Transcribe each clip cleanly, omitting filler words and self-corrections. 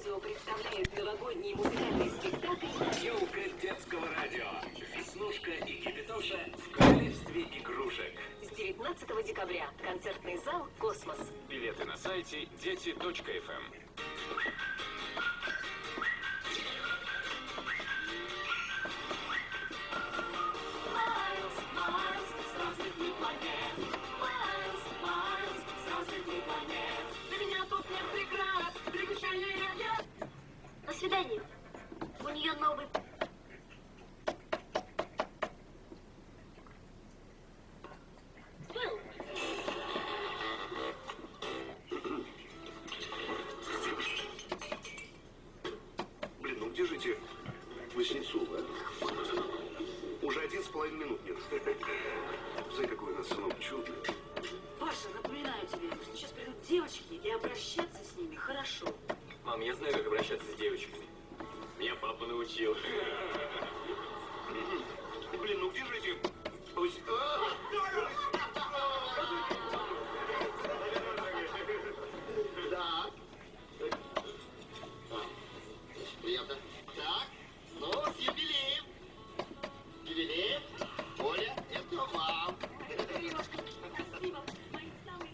радио представляет новогодний музыкальный спектакль «Ёлка детского радио». Веснушка и Кипятоша в королевстве игрушек. с 19 декабря. Концертный зал «Космос». Билеты на сайте дети.фм. До свидания. У нее новый... Блин, ну где же эти Васнецовы, а? Уже 1,5 минут нет. Знаете, какой у нас сынок чудный. Паша, напоминаю тебе, что сейчас придут девочки, и обращаться с ними хорошо. Мам, я знаю, как обращаться с девочками. Меня папа научил. Блин, ну где же эти... Да. Приятно. Так, ну, с юбилеем. Юбилеем. Оля, это вам. Спасибо. Мои самые...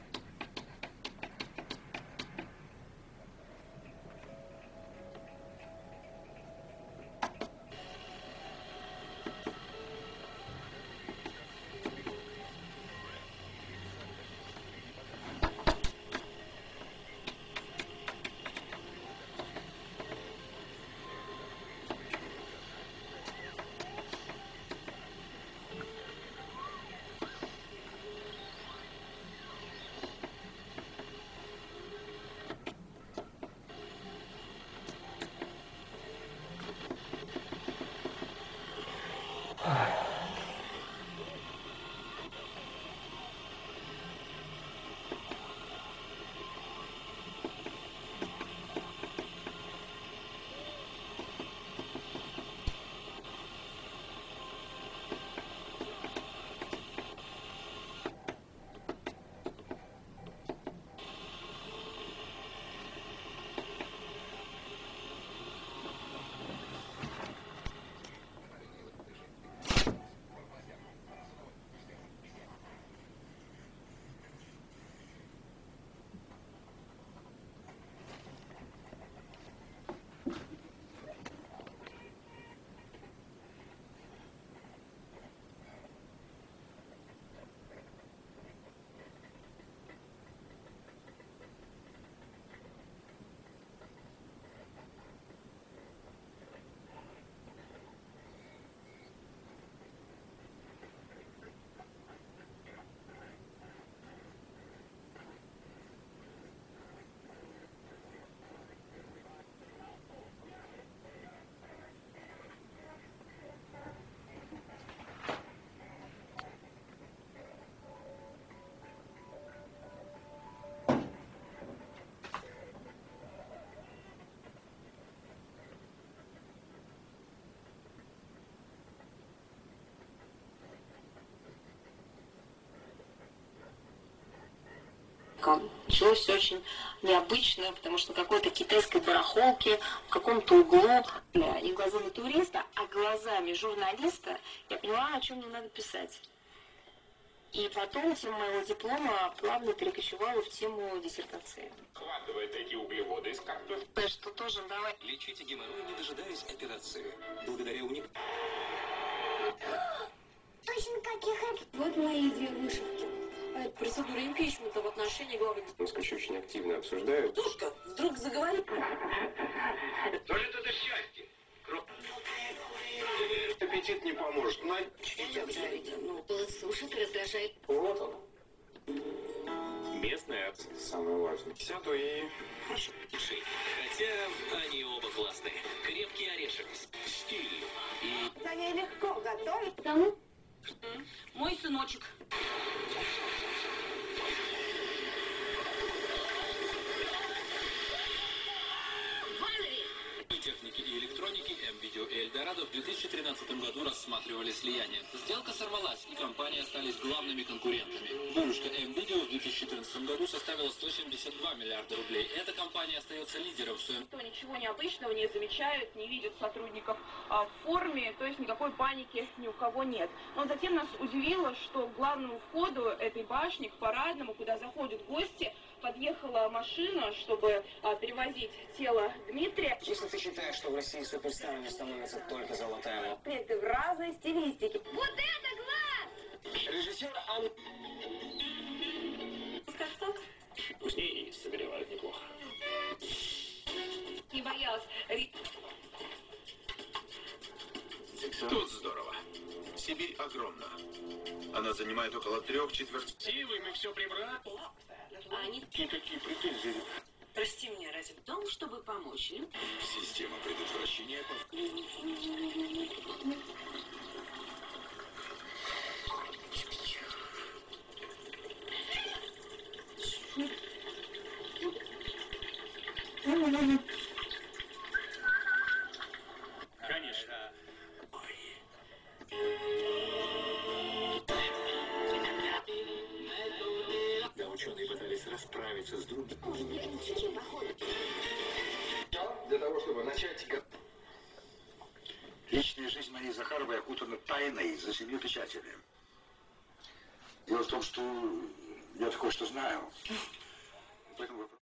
Началось все очень необычно, потому что какой-то китайской барахолки в каком-то углу, не глазами туриста, а глазами журналиста, я поняла, о чем мне надо писать. И потом тема моего диплома плавно перекочевала в тему диссертации. Хватывай такие углеводы из кактуса. Что тоже давай. Лечите геморрой, не дожидаясь операции. Благодаря уник... Точно как я хочу. Вот мои две вышивки. Процедура импичмента в отношении главы. Москвичи очень активно обсуждают. Душка вдруг заговорит. То ли это счастье. Аппетит не поможет. Я уже видела. Ну, слушает и раздражает. Вот он. Местная Самое важное. Все твои... Хорошо, пиши. Хотя они оба классные. Крепкий орешек. Стиль. И... За ней легко готовить. Кому? Мой сыночек. техники и компании электроники M-Video и Эльдорадо в 2013 году рассматривали слияние. Сделка сорвалась, и компании остались главными конкурентами. Выручка M-Video в 2014 году составила 172 миллиарда рублей. Эта компания остается лидером в своем... Ничего необычного не замечают, не видят сотрудников в форме, то есть никакой паники ни у кого нет. Но затем нас удивило, что к главному входу этой башни, к парадному, куда заходят гости, подъехала машина, чтобы перевозить тело Дмитрия. Если ты считаешь, что в России суперстарами становится только золотая... Ты в разной стилистике. Вот это глаз! Режиссер Как-то Вкуснее и согревают неплохо. не боялась. Тут здорово. Сибирь огромна. Она занимает около 3/4. Силой мы все прибрали. Никакие претензии. Прости меня ради в том, чтобы помочь. Система предотвращения Конечно. Да, ученые пытались расправиться с другим. Для того, чтобы начать... Личная жизнь Марии Захаровой окутана тайной за 7 печатями. Дело в том, что я кое-что знаю. Поэтому